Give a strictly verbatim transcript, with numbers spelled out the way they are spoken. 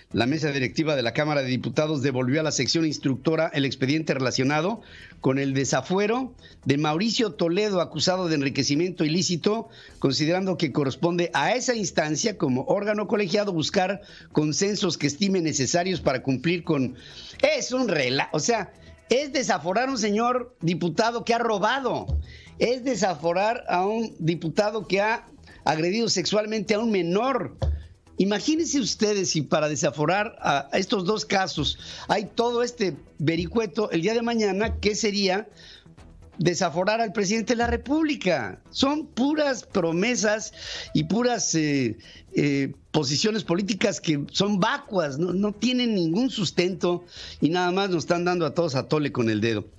La mesa directiva de la Cámara de Diputados devolvió a la sección instructora el expediente relacionado con el desafuero de Mauricio Toledo, acusado de enriquecimiento ilícito, considerando que corresponde a esa instancia como órgano colegiado buscar consensos que estime necesarios para cumplir con... Es un relajo, o sea, es desaforar a un señor diputado que ha robado, es desaforar a un diputado que ha agredido sexualmente a un menor. Imagínense ustedes si para desaforar a estos dos casos hay todo este vericueto, el día de mañana, ¿qué sería desaforar al presidente de la República? Son puras promesas y puras eh, eh, posiciones políticas que son vacuas, no, no tienen ningún sustento y nada más nos están dando a todos a tole con el dedo.